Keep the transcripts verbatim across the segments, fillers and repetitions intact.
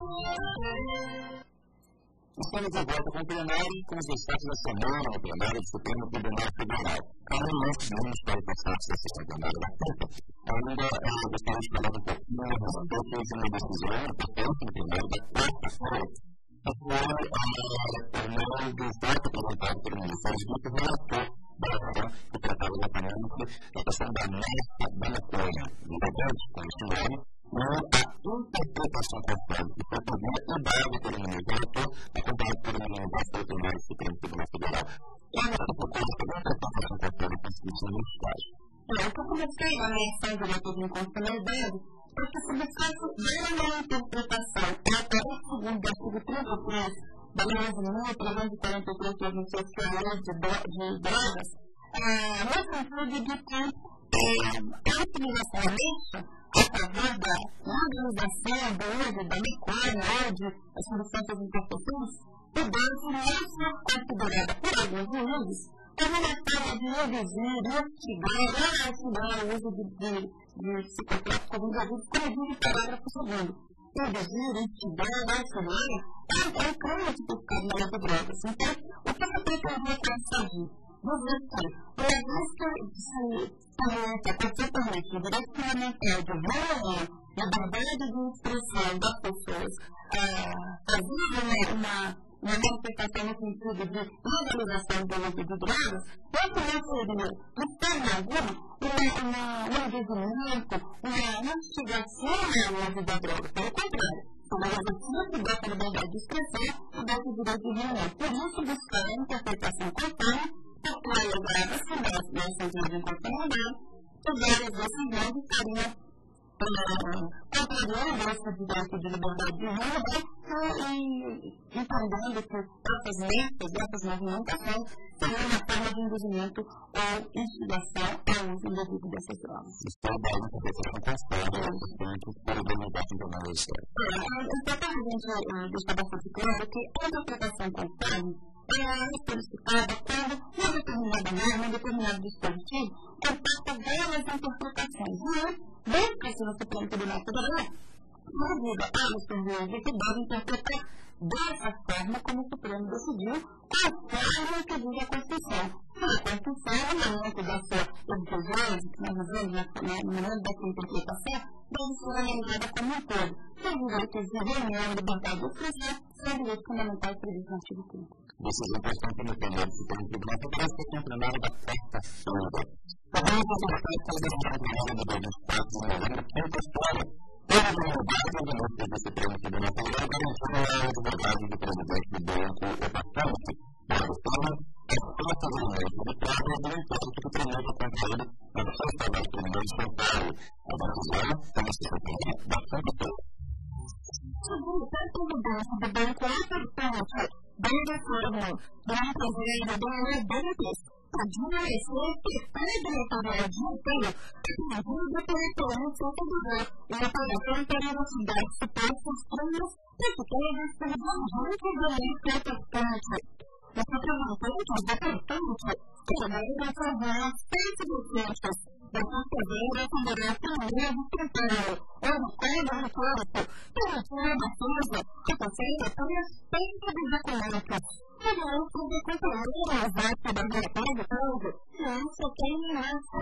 Estamos de volta com o plenário com os destaques da semana no plenário do Supremo Tribunal Federal. Ainda não seguimos para o destaque da sessão plenária da Câmara. Ainda gostaria de falar um pouquinho a respeito de uma decisão importante no plenário da quarta-feira, que foi o destaque apresentado pelo Ministério Público relator da ação que tratava exatamente da questão da marca da maconha. Importante, como este nome, e a interpretação conforme que foi pedida e dada pelo ministro relator, acompanhado pelo ministro do plenário do Supremo Tribunal Federal. E a nossa proposta da interpretação conforme a Constituição neste caso. É, o que eu comecei a ameaçar o direito de inconstitucionalidade porque se desfaz da interpretação até o segundo do artigo trinta e três da Lei mil trezentos e quarenta e três de vinte e seis, que é a lei de drogas, no sentido de que a utilização ilícita a favor da legalização do uso da maconha ou de substâncias entorpecentes pudesse não ser considerada por alguns juízes como uma forma de reduzir, instigar ou auxiliar o uso de, de, de psicotrópicos envolvidos, como diz o parágrafo segundo. Reduzir, instigar, auxiliar é um crime tipificado na lei de drogas. Então, o que eu pretendia conseguir? Dizer que, uma vez que se permite, a partir permite o direito fundamental de reunião, liberdade de expressão das pessoas, fazer uma uma manifestação no sentido de legalização do uso de drogas, isso não seria, de forma alguma, um envolvimento, uma instigação ao uso da droga. Pelo contrário, seria o exercício dessa liberdade de expressão e desse direito de reunião. Por isso, buscar a interpretação conforme, porque a lei se mostra na extensão de inconstitucionalidade, que várias decisões estariam contrariando esse direito de liberdade de reunião e entendendo que essas metas, essas movimentações seriam uma forma de induzimento ou instigação ao uso indevido dessas drogas. Estou da interpretação constante, portanto, por unanimidade internacional da história. É importante a gente deixar bastante claro que a interpretação conforme ela é especificada quando uma determinada norma, um determinado dispositivo comporta várias interpretações. E desde que o Supremo Tribunal Federal convida a os juízes que devem interpretar dessa forma como o Supremo decidiu, conforme o que diz a Constituição. A Constituição, no momento da sua exegese, que nós vemos no momento da sua interpretação, deve ser analisada como um todo. Os direitos de reunião e liberdade de expressão são direitos fundamentais previstos no artigo trinta. Decisão importante no plenário do Supremo Tribunal Federal, que é o plenário da quarta-feira. Também vamos fazer a plenária do dia vinte e quatro de novembro, quinta-feira, pela unanimidade do ministro do Supremo Tribunal Federal, garantindo a advogado do presidente do Banco Ebatante, Mário Fama, as próprias reuniões militares do imposto que promete contra ele na Festa da Criminal de São Paulo. A decisão está se referir da quinta-feira. Segundo, a presidência do Banco Ebatante, dando forma do empresário do Ebatante, podia ser afetada pela desempenho atingido pela atuação federal e a operação para investigar supostos crimes praticados pelos agentes do Banco Ebatante. Os representantes da Ebatante trabalham a fazer as especificações da Conselheira Federal Primeira de São Paulo, onde cada recurso permitiu a defesa que possua por respeito dos documentos. O direito de controlar as atas da relatória do povo não se tem massa.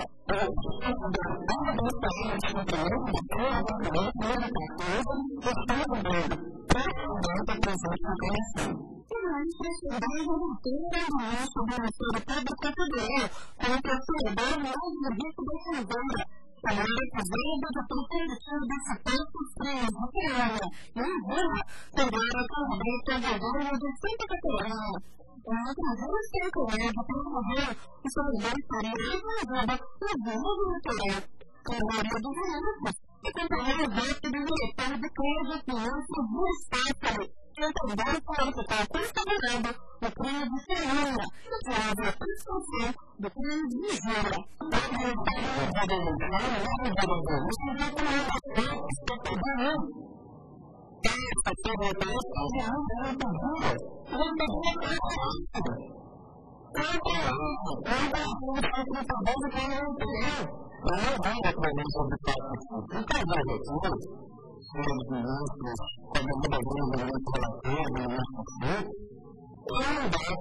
A liberdade do Estado de controle da coisa do direito de coisa está mudando, praticamente a presente informação. E mais precisamos de ter a nossa do Ministério Público Federal como procurador mais jurídico da Fazenda, para a recusa do pretenditivo de supostos crimes de criança e injúria federal com direito ao governo de Santa Catarina. Em outras duas circulares pelo governo, o servidor estaria resolvendo o uso eleitoral, com a maioria dos juízes, e controlar o voto do diretor de crime de finanças do Estado, que entendeu qualificar considerado o crime de ciúme, que faz a prescrição do crime de injúria. Conselho dos Ministros, com a devida ajuda do ministro relator, do ministro Fux, é um dado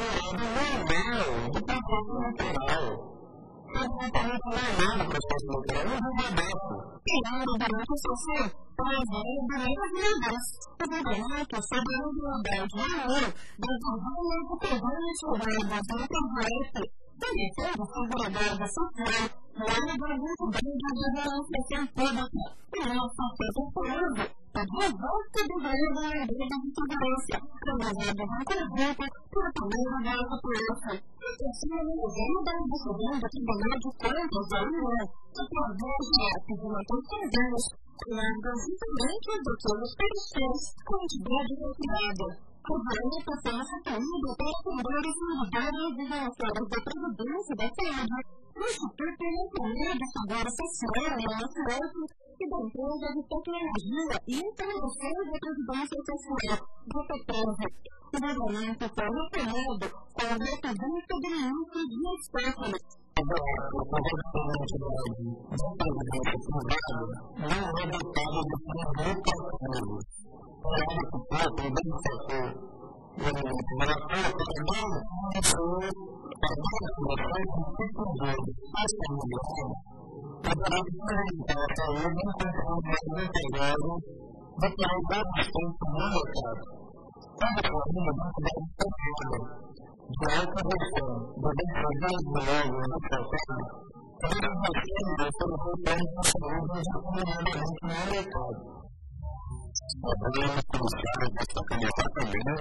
normal do processo eleitoral. Absolutamente normal do processo eleitoral, não é debate. Tirando durante a sessão, por exemplo, durante as medidas, os elementos sobre a realidade de amor, das desenvolvimentos presentes da internet, que defende a segurança social, no ano de vinte e dois de administração pública, e não só seja esperando a revolta do valor da medida de segurança, realizada em conjunto pelo primeiro da população. Assim, o governo da decisão do Tribunal de Contas da União, que prevê atos de manutenção danos, criados justamente do que os pareceres com entidade retirada. O governo passou a saída para atender as unidades desenvolvedoras da Previdência e da Saúde, do Instituto Nacional de Segurança Social e I N S S, e da Empresa de Tecnologia e Integração da Previdência Social, do PETRANSA. O regulamento foi reformado com o requisito do ministro Dias Toffoli. Agora, o poder da entidade da Previdência Privada não é dotado de tributo ativo. Para ele que foi, tem bem certo, o elemento relatório para dar condições para dar soluções de tipo de sustentabilidade, poderá implementar a saúde em condições mais integradas do que as existentes no mercado. Cada família dentro da estrutura de alta gestão do desenvolvimento do órgão do mercado, para investindo sobre o retorno da saúde determinadamente no mercado. Agora, a Comissão destacando exatamente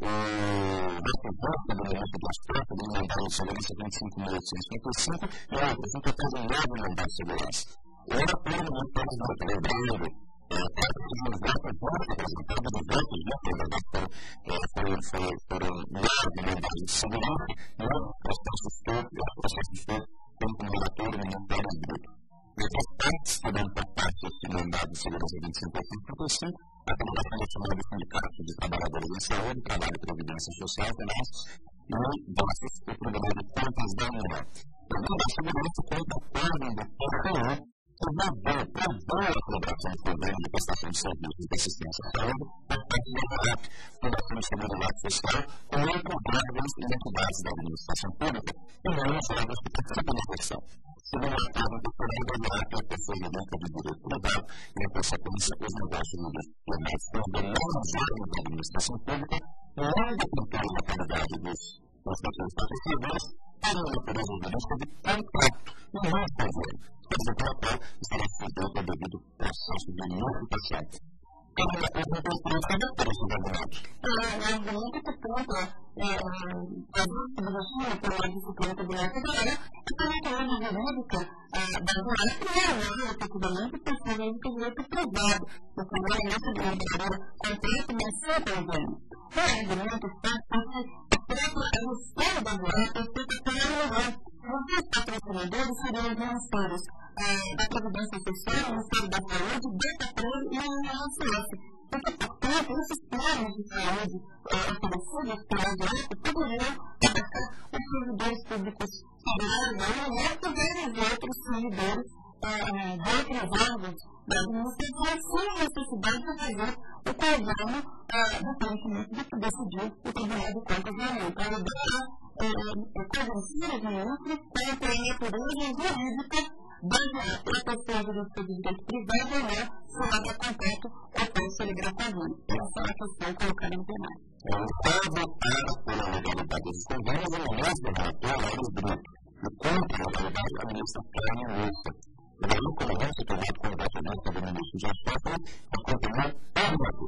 o proposta do ministro das Contas do mandato de segurança vinte e cinco mil oitocentos e cinquenta e cinco e outras, um total de nove mandatos de segurança. O relatório do Ministério da Saúde, lembrando, parte dos votos votos apresentados dos votos, né, que na verdade foram nove mandatos de segurança, nove processos todos, processos todos, como o relatório do Ministério Bruto. Outras partes que dão para parte desse mandado de segurança vinte e cinco mil oitocentos e cinquenta e cinco, a Federação Nacional do Sindicato de Trabalhadores em Saúde, Trabalho e Previdência Social, FENAS, e graças ao Tribunal de Contas da União. Também da segurança conta a ordem do P F U, que vai propor a celebração de convênio de prestação de serviços de assistência à saúde por parte da FAAP, Fundação de Seguridade Social, com outros órgãos e entidades da administração pública, e não os órgãos que participam da gestão. Segundo a Casa Temporária da FAAP, a pessoa jurídica de direito privado e, em consequência, os negócios jurídicos são demais órgãos da administração pública, não dependem da qualidade dos respectivos patrocinadores, para a natureza jurídica de contrato e não de convênio, coisa pela qual estará sujeito ao devido processo de notificação. Cada uma coisa não tem também para esses argumentos. O argumento que conta a disciplina pela disciplina Tribunal Federal é que a natureza jurídica da União não é efetivamente possível de direito privado, o primeiramente de uma maneira completa e sem convênio. O argumento faz com que a gestão da União é feita pela União. Os patrocinadores seriam os ministérios da Previdência Social, o Ministério da Saúde, do PETRAN e o I N S S. Porque, portanto, esses planos de saúde oferecidos pela União poderiam abarcar os servidores públicos federais da União e vários outros servidores de outros órgãos da administração sem a necessidade de fazer o convênio do conhecimento do que decidiu o Tribunal de Contas da União. Para dar convencer os ministros quanto à natureza jurídica da proteção jurídica de direito privado ou não, se nada concreto ou pode celebrar convênio. Essa é a questão colocada no plenário. O Estado opera pela legalidade dos convênios e o mesmo relator é o bruto. O contra a legalidade administrativa e multa. E daí, como não se tornou com o voto do ministro Dias Toffoli, acompanhou o relator.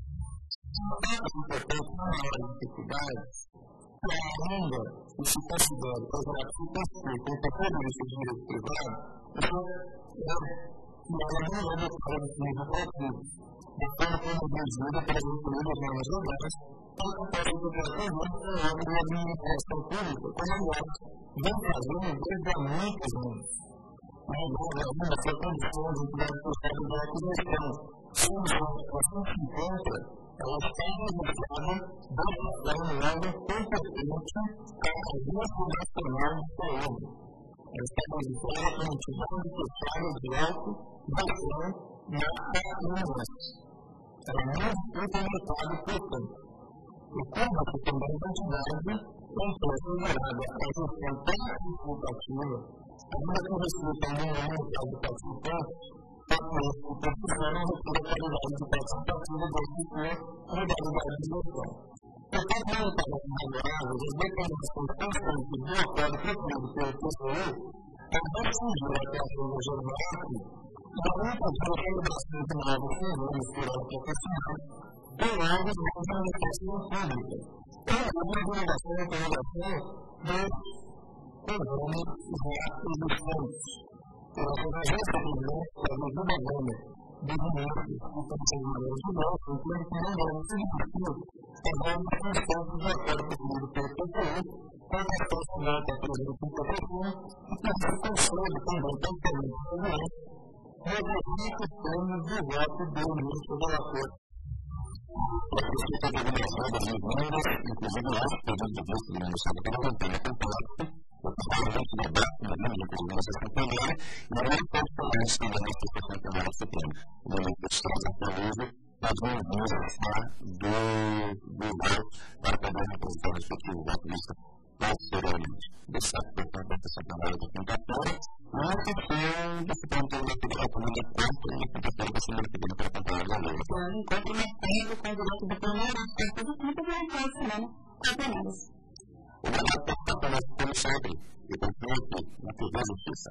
As importantes dificuldades que ainda se considera o relato construído com o papel do ministro de direito privado, então, que ela não é adotada no nível coletivo, de forma como reduzida pelas incluídas normas legais, para que possa integrar conjunto com o órgão de administração pública, como aliás, vem fazendo desde há muitos anos. Mas agora, ainda essa condição de entidade social da aquisição, sendo a situação que encontra, ela está registrada da órgão competente à Agência Nacional de Saúde. Ela está registrada como entidade fechada de alto, bastante, na Uniões. Ela não foi comunicada, portanto. O Código também da entidade entrou considerada a gestão participativa, ainda com respeito a nenhum caso participante, para que o profissional não receba a qualidade de participativa desse for a modalidade de gestão. Portanto, não para os favoráveis, as declarações constantes do acordo preferido pelo T C U, ao decidir a criação do G-Mark, e a única celebração de novos fundos por hora profissional, tem algo de comunicação pública. Tem a divulgação e implementação dos convênios já existentes. Pela convergência de eventos da medida gama de dinheiro e funcionários de novo, incluindo que não é significativo, fazendo a função do acordo definido pelo P C U, com a questão final da presidência da Prefeitura, e que se concede também totalmente segurança, resolver questões de voto do ministro do acordo. A Prefeitura de algumas obras e vendas, inclusive nós, pedindo de visto do Ministério da Cultura, complexo, o Parlamento debate, na linha, inclusive na sessão plenária, e não é tão diferente também na sessão plenária suprema. O momento de estrada pelusa, nós vamos passar do voto para poder representar o respectivo voto lista posteriormente. Destaque, portanto, a sessão plenária da quinta-feira, e a sessão da Suprema Tribunal Federal também da quarta e a quinta-feira da semana que vem para acompanhar a lei. Encontro mais tempo com o direito do plenário, as coisas do tempo vai entrar essa semana com plenários. Obrigado por estar conosco como sempre e continue aqui na T V Justiça.